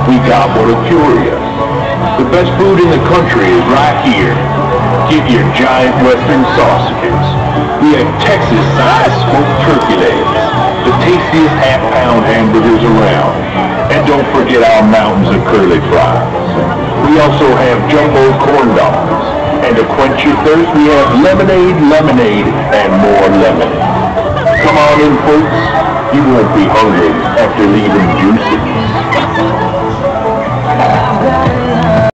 We got what will cure you. The best food in the country is right here. Get your giant western sausages. We have Texas-sized smoked turkey legs, the tastiest half-pound hamburgers around. And don't forget our mountains of curly fries. We also have jumbo corn dogs. And to quench your thirst, we have lemonade, and more lemonade. Come on in, folks. You won't be hungry after leaving Juicy.